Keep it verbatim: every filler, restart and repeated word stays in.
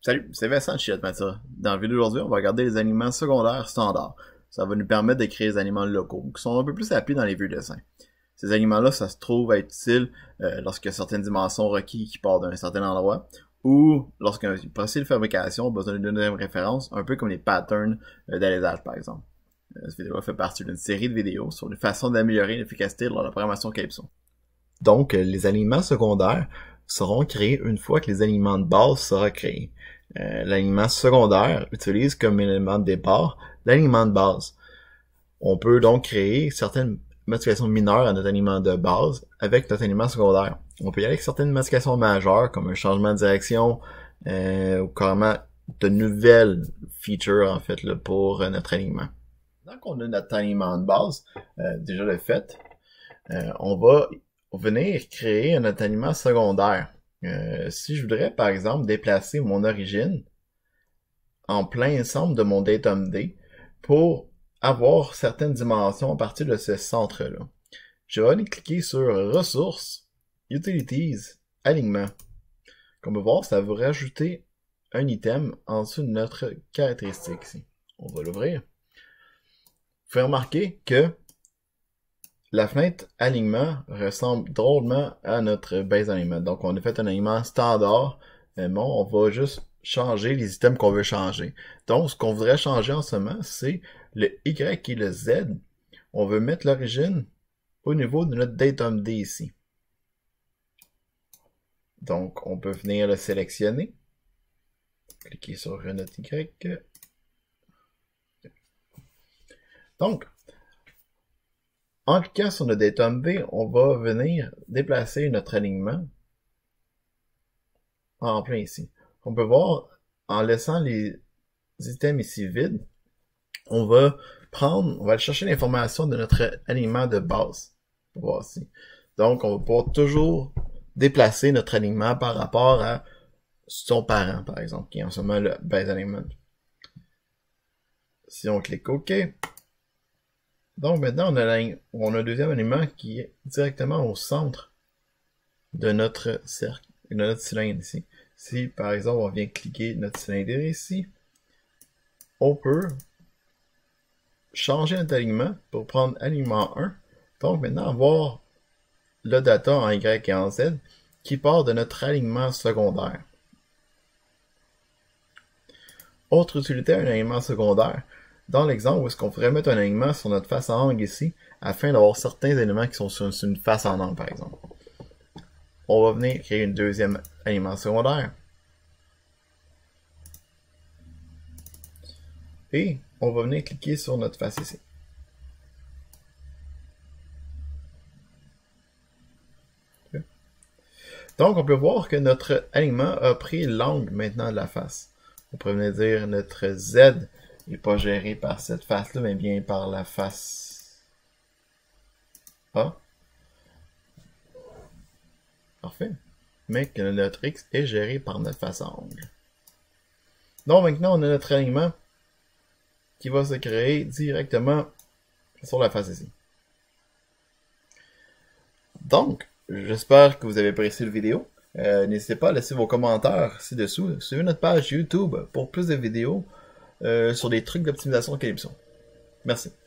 Salut, c'est Vincent de chez Atmata. Dans la vidéo d'aujourd'hui, on va regarder les alignements secondaires standards. Ça va nous permettre de créer des alignements locaux, qui sont un peu plus appelés dans les vieux dessins. Ces alignements-là, ça se trouve être utile euh, lorsqu'il y a certaines dimensions requises qui partent d'un certain endroit, ou lorsqu'un procédé de fabrication a besoin d'une deuxième référence, un peu comme les patterns euh, d'alésage par exemple. Euh, cette vidéo fait partie d'une série de vidéos sur les façons d'améliorer l'efficacité lors de la programmation Calypso. Donc, les alignements secondaires seront créés une fois que les alignements de base seront créés. Euh, l'alignement secondaire utilise comme élément de départ l'alignement de base. On peut donc créer certaines modifications mineures à notre alignement de base avec notre alignement secondaire. On peut y aller avec certaines modifications majeures comme un changement de direction euh, ou carrément de nouvelles features en fait là, pour euh, notre alignement. Donc on a notre alignement de base euh, déjà le fait. Euh, on va venir créer un alignement secondaire. Euh, si je voudrais, par exemple, déplacer mon origine en plein centre de mon datum D pour avoir certaines dimensions à partir de ce centre-là, je vais aller cliquer sur Ressources, Utilities, Alignement. Comme on peut voir, ça va rajouter un item en dessous de notre caractéristique ici. On va l'ouvrir. Vous pouvez remarquer que la fenêtre alignement ressemble drôlement à notre base alignement. Donc, on a fait un alignement standard. Mais bon, on va juste changer les items qu'on veut changer. Donc, ce qu'on voudrait changer en ce moment, c'est le Y et le Z. On veut mettre l'origine au niveau de notre datum D ici. Donc, on peut venir le sélectionner. Cliquer sur notre Y. Donc, en cliquant sur le datum D, on va venir déplacer notre alignement en plein ici. On peut voir, en laissant les items ici vides, on va prendre, on va aller chercher l'information de notre alignement de base. On va voir ici. Donc, on va pouvoir toujours déplacer notre alignement par rapport à son parent, par exemple, qui est en ce moment le base alignment. Si on clique OK, donc maintenant on a, la, on a un deuxième alignement qui est directement au centre de notre cercle, de notre cylindre ici. Si par exemple on vient cliquer notre cylindre ici, on peut changer notre alignement pour prendre alignement un. Donc maintenant avoir le data en Y et en Z qui part de notre alignement secondaire. Autre utilité à un alignement secondaire. Dans l'exemple où est-ce qu'on pourrait mettre un alignement sur notre face en angle ici, afin d'avoir certains éléments qui sont sur une face en angle par exemple. On va venir créer une deuxième alignement secondaire. Et on va venir cliquer sur notre face ici. Donc on peut voir que notre alignement a pris l'angle maintenant de la face. On pourrait venir dire notre Z n'est pas géré par cette face-là, mais bien par la face A. Parfait. Mais que notre X est géré par notre face à angle. Donc maintenant, on a notre alignement qui va se créer directement sur la face ici. Donc, j'espère que vous avez apprécié la vidéo. Euh, N'hésitez pas à laisser vos commentaires ci-dessous. Suivez notre page YouTube pour plus de vidéos Euh, sur des trucs d'optimisation Calypso. Merci.